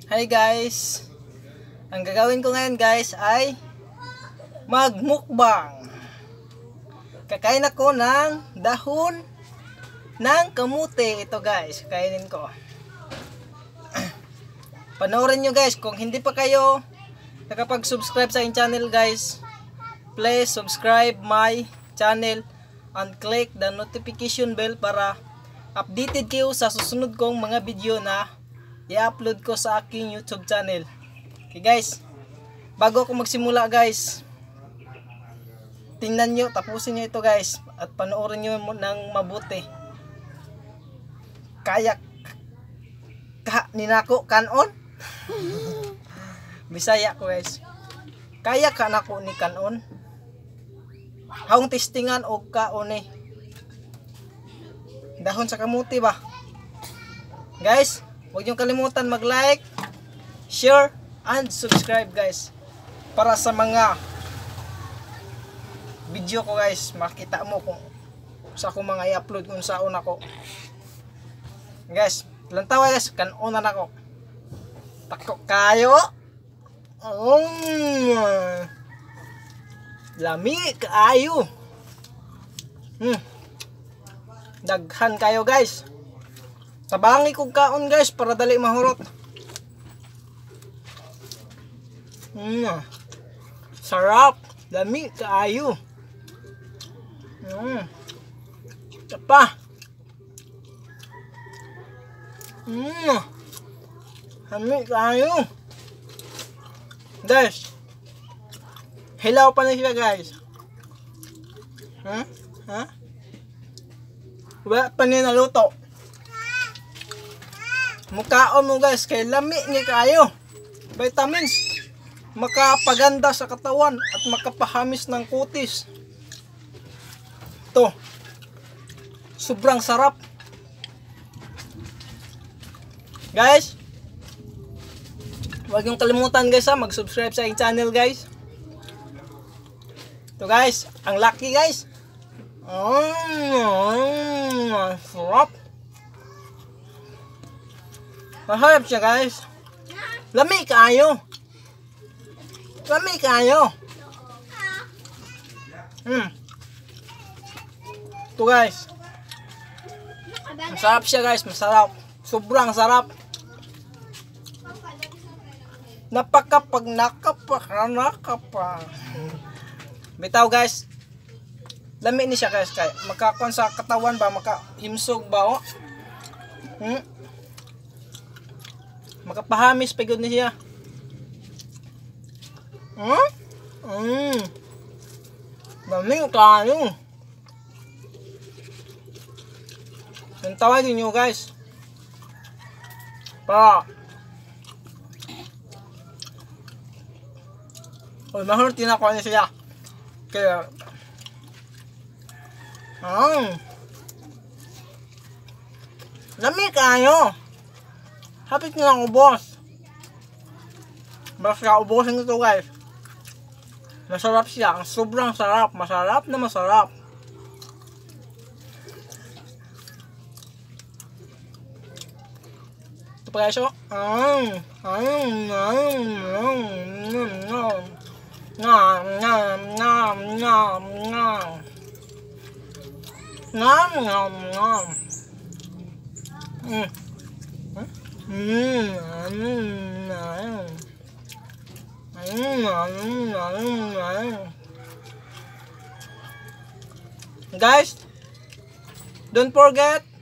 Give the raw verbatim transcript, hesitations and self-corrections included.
Hi guys! Ang gagawin ko ngayon guys ay magmukbang. Kakain ako ng dahon ng kamuti. Ito guys, kainin ko. Panoorin nyo guys. Kung hindi pa kayo nakapag-subscribe sa aking channel guys, please subscribe my channel and click the notification bell para updated kayo sa susunod kong mga video na i-upload ko sa aking YouTube channel. Okay guys, bago ako magsimula guys, tingnan nyo, tapusin nyo ito guys at panoorin nyo ng mabuti. Kaya ka ninako kanon Bisaya ko guys, kaya ka nako ni kanon haong testingan og kaon eh dahon sa kamuti ba guys. Huwag niyong kalimutan mag-like, share, and subscribe guys. Para sa mga video ko guys, makita mo kung sa akong mga i-upload kung saan ako. Guys, lantawa guys, kanon na ako. Tako kayo. Um, lami kaayo. Hmm. Daghan kayo guys. Tabangi kong kaon guys para dali mahurot. Mm. Sarap. Lami kaayo. Mm. Ito pa. Mm. Lami kaayo. Guys. Hilaw pa na siya guys. Ha? Huh? Ha? Huh? Wala pa niya naluto. Mukaon mo guys, kay lami ni kayo. Vitamins, makapaganda sa katawan at makapahamis ng kutis. To, sobrang sarap. Guys, huwag niyong kalimutan guys ha, mag-subscribe sa aking channel guys. To guys, ang lucky guys. Mmm, sarap. Masarap siya guys. Lami kayo. Lami kayo. Hmm. Ito guys. Masarap siya guys. Masarap. Sobrang sarap. Napakapag nakapa. Nakapa. Bitaw guys. Lami ni siya guys. Kaya makakon sa katawan ba. Makahimsog ba oh. Hmm. Makapahamis pagod na siya. Hmm? Hmm. Daming kayo. Yung tawagin nyo guys. Pa. Uy, mahal tinakuha niya siya. Kaya. Hmm. Daming kayo. Hapit nyo lang ubos. Basta ubosin ito guys. Masarap siya. Ang sobrang sarap. Masarap na masarap. Ito pa guys oh. Mmm. Mmm. Mmm. Mmm. Nom. Nom. Nom. Nom. Nom. Nom. Nom. Nom. Mmm. Mmm, mmm, mmm, mmm, mmm. Guys, don't forget